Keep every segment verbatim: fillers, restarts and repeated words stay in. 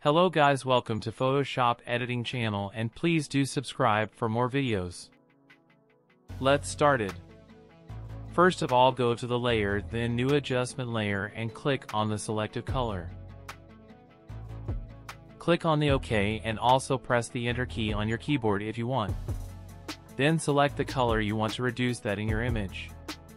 Hello guys, welcome to Photoshop editing channel and please do subscribe for more videos. Let's start it. First of all, go to the layer, then new adjustment layer and click on the selective color. Click on the OK and also press the enter key on your keyboard if you want. Then select the color you want to reduce that in your image.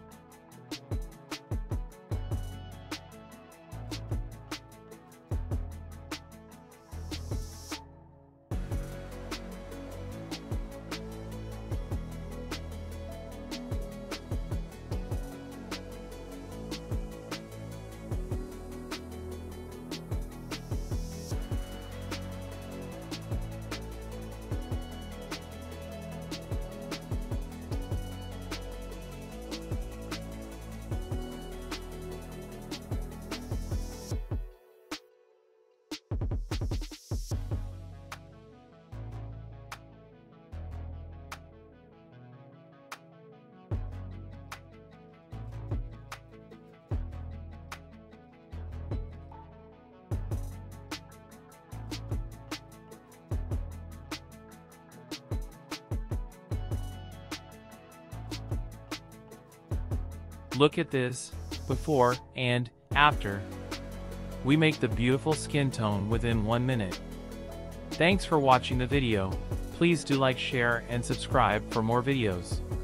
Look at this, before and after. We make the beautiful skin tone within one minute. Thanks for watching the video. Please do like, share and subscribe for more videos.